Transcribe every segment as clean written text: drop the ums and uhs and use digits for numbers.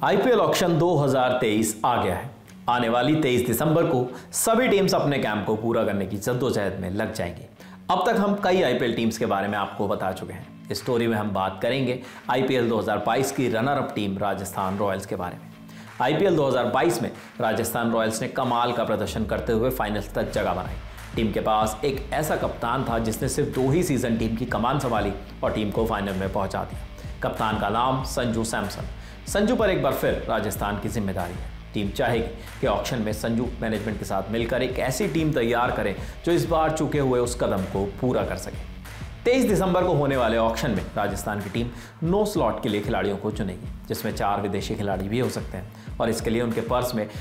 IPL auction 2023 आ गया है। आने वाली 23 दिसंबर को सभी टीम्स अपने कैंप को पूरा करने की जद्दोजहद में लग जाएंगी। अब तक हम कई आईपीएल टीम्स के बारे में आपको बता चुके हैं। इस स्टोरी में हम बात करेंगे आईपीएल 2022 की runner up team Rajasthan Royals के बारे में। आईपीएल 2022 में राजस्थान रॉयल्स ने कमाल का प्रदर्शन करते हुए फाइनल्स तक जगह बनाई। टीम के पास एक ऐसा कप्तान था जिसने सिर्फ 2 ही सीजन टीम की कमान संभाली और टीम को फाइनल में पहुंचा दिया। कप्तान का नाम संजू सैमसन। संजू पर एक बार फिर राजस्थान की जिम्मेदारी है। टीम चाहेगी कि ऑक्शन में संजू मैनेजमेंट के साथ मिलकर एक ऐसी टीम तैयार करें जो इस बार चुके हुए उस कदम को पूरा कर सके। 23 दिसंबर को होने वाले ऑक्शन में राजस्थान की टीम 9 स्लॉट के लिए खिलाड़ियों को चुनेगी, जिसमें 4 विदेशी खिलाड़ी भी हो सकते हैं और इसके लिए उनके पर्स में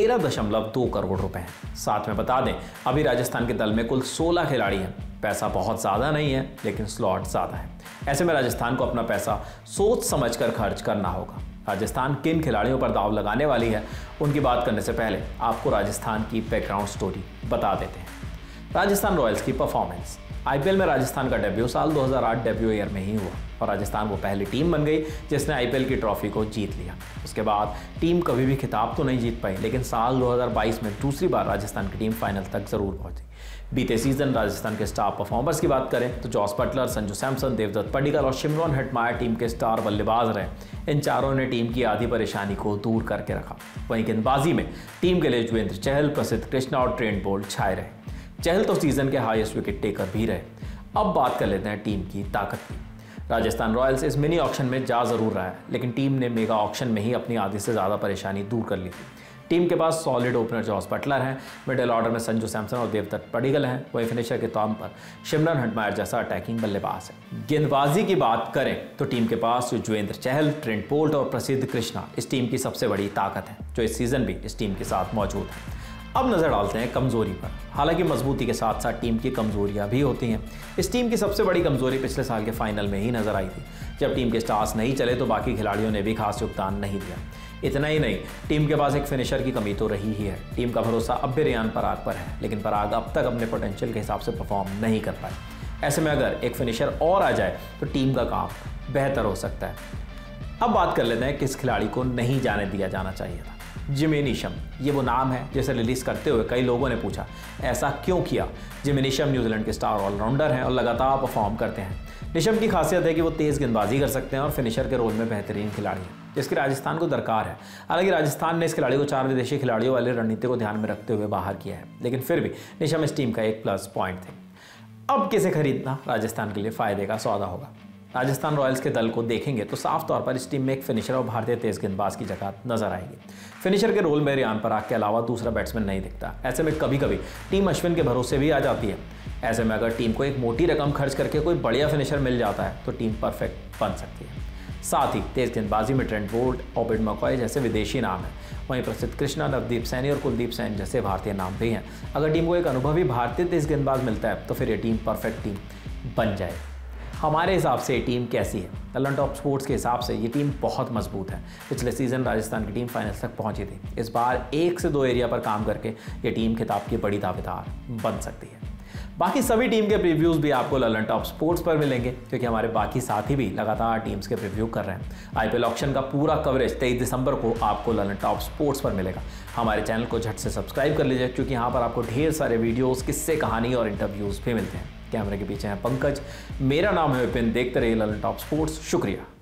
13.2 करोड़ रुपए हैं। साथ में बता दें, अभी राजस्थान के दल में कुल 16 खिलाड़ी हैं। पैसा बहुत ज़्यादा नहीं है, लेकिन स्लॉट ज़्यादा है। ऐसे में राजस्थान को अपना पैसा सोच समझकर खर्च करना होगा। राजस्थान किन खिलाड़ियों पर दाव लगाने वाली है, उनकी बात करने से पहले आपको राजस्थान की बैकग्राउंड स्टोरी बता देते हैं। राजस्थान रॉयल्स की परफॉर्मेंस। आईपीएल में राजस्थान का डेब्यू साल 2008 डेब्यू ईयर में ही हुआ और राजस्थान वो पहली टीम बन गई जिसने आईपीएल की ट्रॉफी को जीत लिया। उसके बाद टीम कभी भी खिताब तो नहीं जीत पाई, लेकिन साल 2022 में दूसरी बार राजस्थान की टीम फाइनल तक जरूर पहुंची। बीते सीजन राजस्थान के स्टार परफॉर्मर्स की बात करें तो जॉस बटलर, संजू सैमसन, देवदत्त पडिक्कल और शिमरॉन हेटमायर टीम के स्टार बल्लेबाज रहे। इन चारों ने टीम की आधी परेशानी को दूर करके रखा। वहीं गेंदबाजी में टीम के लिए युजवेंद्र चहल, प्रसिद्ध कृष्णा और ट्रेंट बोल्ट छाए रहे। चहल तो सीजन के हाईएस्ट विकेट टेकर भी रहे। अब बात कर लेते हैं टीम की ताकत की। राजस्थान रॉयल्स इस मिनी ऑक्शन में जा जरूर रहा है, लेकिन टीम ने मेगा ऑक्शन में ही अपनी आधी से ज़्यादा परेशानी दूर कर ली थी। टीम के पास सॉलिड ओपनर जॉस बटलर हैं, मिडिल ऑर्डर में संजू सैमसन और देवदत्त पडिक्कल हैं, वहीं फिनिशर के तौर पर शिमरॉन हेटमायर जैसा अटैकिंग बल्लेबाज है। गेंदबाजी की बात करें तो टीम के पास युजवेंद्र चहल, ट्रेंट बोल्ट और प्रसिद्ध कृष्णा इस टीम की सबसे बड़ी ताकत है, जो इस सीजन भी इस टीम के साथ मौजूद है। अब नजर डालते हैं कमजोरी पर। हालांकि मजबूती के साथ साथ टीम की कमजोरियां भी होती हैं। इस टीम की सबसे बड़ी कमजोरी पिछले साल के फाइनल में ही नजर आई थी, जब टीम के स्टार्स नहीं चले तो बाकी खिलाड़ियों ने भी खास योगदान नहीं दिया। इतना ही नहीं, टीम के पास एक फिनिशर की कमी तो रही ही है। टीम का भरोसा अब भी रियान पराग पर है, लेकिन पराग अब तक अपने पोटेंशियल के हिसाब से परफॉर्म नहीं कर पाए। ऐसे में अगर एक फिनिशर और आ जाए तो टीम का काम बेहतर हो सकता है। अब बात कर लेते हैं किस खिलाड़ी को नहीं जाने दिया जाना चाहिए था। जिमी नीशम, ये वो नाम है जिसे रिलीज करते हुए कई लोगों ने पूछा ऐसा क्यों किया। जिमी नीशम न्यूजीलैंड के स्टार ऑलराउंडर हैं और लगातार परफॉर्म करते हैं। नीशम की खासियत है कि वो तेज गेंदबाजी कर सकते हैं और फिनिशर के रोल में बेहतरीन खिलाड़ी हैं, जिसकी राजस्थान को दरकार है। हालांकि राजस्थान ने इस खिलाड़ी को 4 विदेशी खिलाड़ियों वाले रणनीति को ध्यान में रखते हुए बाहर किया है, लेकिन फिर भी नीशम इस टीम का एक प्लस पॉइंट थे। अब किसे खरीदना राजस्थान के लिए फायदे का सौदा होगा। राजस्थान रॉयल्स के दल को देखेंगे तो साफ तौर पर इस टीम में एक फिनिशर और भारतीय तेज गेंदबाज की जगह नजर आएगी। फिनिशर के रोल में रियान पराग के अलावा दूसरा बैट्समैन नहीं दिखता। ऐसे में कभी कभी टीम अश्विन के भरोसे भी आ जाती है। ऐसे में अगर टीम को एक मोटी रकम खर्च करके कोई बढ़िया फिनिशर मिल जाता है तो टीम परफेक्ट बन सकती है। साथ ही तेज गेंदबाजी में ट्रेंट बोल्ट, ओबिड मैकॉय जैसे विदेशी नाम हैं। वहीं प्रसिद्ध कृष्णा, नवदीप सैनी और कुलदीप सैन जैसे भारतीय नाम भी हैं। अगर टीम को एक अनुभवी भारतीय तेज गेंदबाज मिलता है तो फिर ये टीम परफेक्ट टीम बन जाएगी। हमारे हिसाब से ये टीम कैसी है? ललन टॉप स्पोर्ट्स के हिसाब से ये टीम बहुत मजबूत है। पिछले सीजन राजस्थान की टीम फाइनल तक पहुंची थी। इस बार 1 से 2 एरिया पर काम करके ये टीम खिताब की बड़ी दावेदार बन सकती है। बाकी सभी टीम के प्रीव्यूज़ भी आपको ललन टॉप स्पोर्ट्स पर मिलेंगे, क्योंकि हमारे बाकी साथी भी लगातार टीम्स के प्रीव्यू कर रहे हैं। आईपीएल ऑक्शन का पूरा कवरेज 23 दिसंबर को आपको ललन टॉप स्पोर्ट्स पर मिलेगा। हमारे चैनल को झट से सब्सक्राइब कर लीजिए, क्योंकि यहाँ पर आपको ढेर सारे वीडियोस, किस्से, कहानी और इंटरव्यूज़ भी मिलते हैं। कैमरे के पीछे हैं पंकज, मेरा नाम है विपिन। देखते रहिए ललन टॉप स्पोर्ट्स। शुक्रिया।